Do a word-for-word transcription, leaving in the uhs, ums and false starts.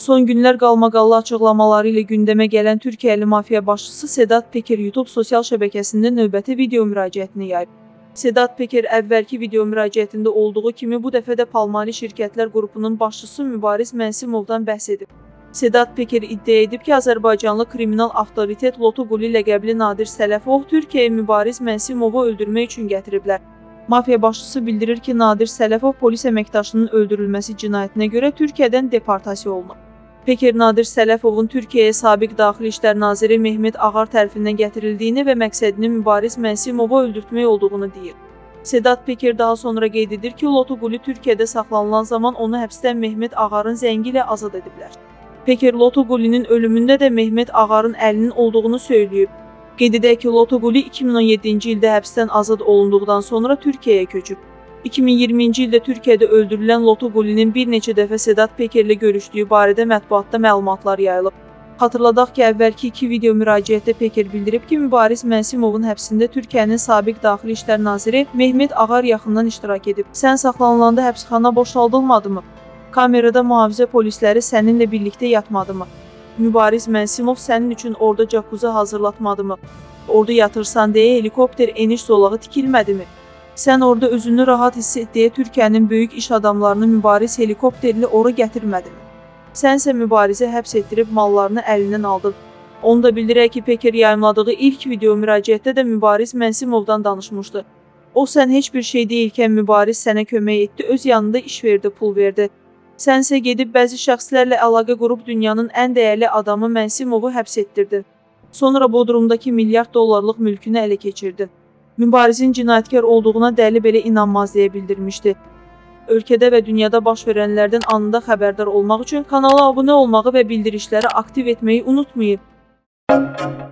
Son günlər qalmaqallı açıqlamaları ilə gündəmə gələn Türkiyəli mafiya başçısı Sedat Peker YouTube sosial şəbəkəsində növbəti video müraciətini yayıb. Sedat Peker əvvəlki video müraciətində olduğu kimi bu dəfə də Palmali Şirkətlər qrupunun başçısı Mübariz Mənsimovdan bəhs edib. Sedat Peker iddia edib ki, Azərbaycanlı kriminal avtoritet Lotuguli ləqəbli Nadir Sələfov Türkiyəyə Mübariz Mənsimovu öldürmək üçün gətiriblər. Mafiya başçısı bildirir ki, Nadir Sələfov polis əməkdaşının öldürülməsi cinayətinə görə Türkiyədən deportasiya olunub. Peker Nadir Sələfovun Türkiyəyə sabiq Daxili İşlər Naziri Mehmet Ağar tərəfindən gətirildiyini və məqsədinin Mübariz Mənsimovu öldürtmək olduğunu deyir. Sedat Peker daha sonra qeyd edir ki, Lotuguli Türkiyədə saxlanılan zaman onu həbsdən Mehmet Ağarın zəngi ilə azad ediblər. Peker Lotugulinin ölümündə də Mehmet Ağarın əlinin olduğunu söyləyib. Qeyd edək ki, Lotuguli iki min on yeddinci ildə həbsdən azad olunduqdan sonra Türkiyəyə köçüb. iki min iyirminci ildə Türkiyədə öldürülən Lotugulinin bir neçə dəfə Sedat Pekerlə görüşdüyü barədə mətbuatda məlumatlar yayılıb. Xatırladaq ki, əvvəlki iki video müraciətdə Peker bildirib ki, Mübariz Mənsimovun həbsində Türkiyənin sabiq Daxili İşlər Naziri Mehmet Ağar yaxından iştirak edib. Sən saxlanılanda həbsxana boşaldılmadımı? Kamerada mühafizə polisləri səninlə birlikdə yatmadımı? Mübariz Mənsimov sənin üçün orada jacuzzi hazırlatmadımı? Orada yatırsan deyə helikopter eniş zolağı tikilmədimi? Sən orada özünü rahat hiss et deyə Türkiyənin böyük iş adamlarını Mübariz helikopterlə ora gətirmədimi? Sənsə Mübarizə həbs etdirib mallarını əlindən aldın. Onu da bildirək ki, Peker yayımladığı ilk video müraciətdə də Mübariz Mənsimovdan danışmışdı. O, sən heç bir şey deyilkən Mübariz sənə kömək etdi, öz yanında iş verdi, pul verdi. Sənsə gedib bəzi şəxslərlə əlaqə qurub dünyanın ən dəyərli adamı Mənsimovu həbs etdirdin. Sonra Bodrumdakı milyard dollarlıq mülkünü ələ keçirdin. Mübarizin cinayətkar olduğuna dəli belə inanmaz deyə bildirmişdi. Ölkədə və dünyada baş verənlərdən anında xəbərdar olmaq üçün kanala abunə olmağı və bildirişləri aktiv etməyi unutmayın.